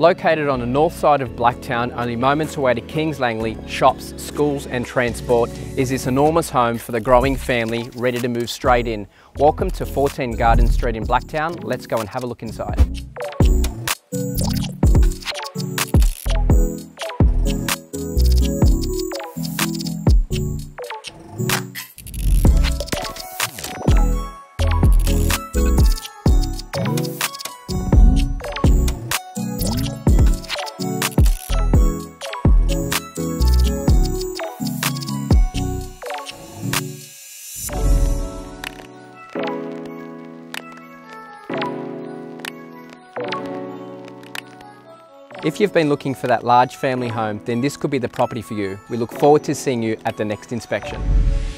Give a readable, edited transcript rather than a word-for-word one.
Located on the north side of Blacktown, only moments away to Kings Langley, shops, schools and transport, is this enormous home for the growing family ready to move straight in. Welcome to 14 Garden Street in Blacktown. Let's go and have a look inside. If you've been looking for that large family home, then this could be the property for you. We look forward to seeing you at the next inspection.